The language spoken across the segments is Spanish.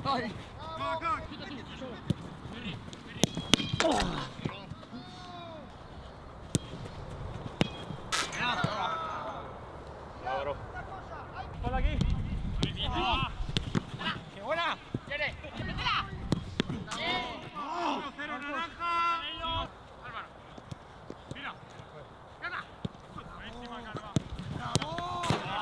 Ay. Ponla aquí. ¡Qué buena! ¡Quiere! ¡Métela! 1-0 naranja. Álvaro. Mira. ¡Gana! Buenísima, Carva. ¡Bravo!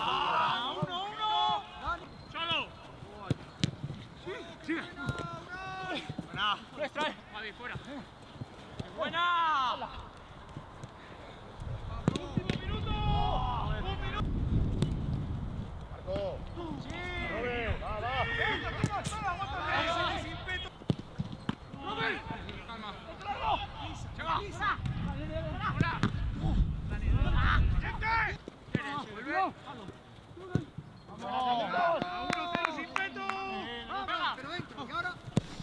1-1. ¡Solo! ¡Sigue! ¡Buena! ¡Nuestra! ¡Javi, fuera! ¡Buena! ¡Último minuto! ¡Un minuto! Marco. ¡Sí! Robert, va. ¡Robert! ¡Calma! ¡Chava! ¡Hola! ¡Gente! ¡Vuelve! ¡Vamos! ¡A 1-0 sin peto! ¡Venga! Pero dentro, ¿y ahora?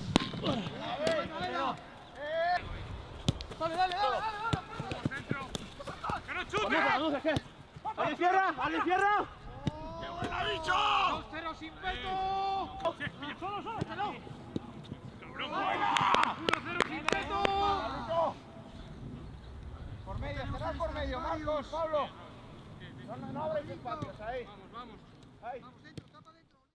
Dale. ¡Centro! ¡Que no chute! ¡Ale cierra! ¡Qué buena, bicho! 2-0 sin peto. Solo, déjalo. ¡Cabrón! ¡Buena! 1-0 sin peto. Por medio, cerrar por medio, Marcos, Pablo. No abres espacios, ahí. Vamos. Ahí.